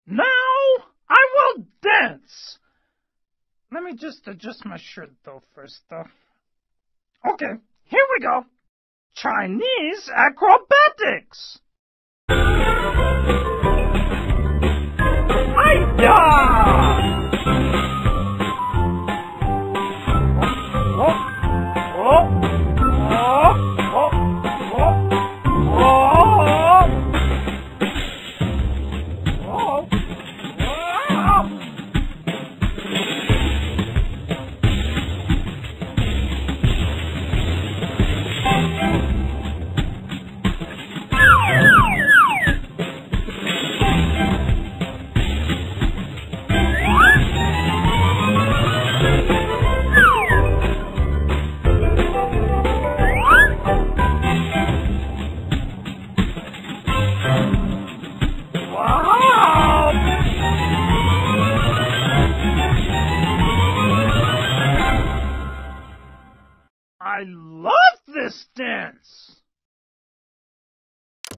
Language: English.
Now I will dance. Let me just adjust my shirt, though, first, though. Okay, here we go. Chinese acrobatics. Hi-ya! I love this dance!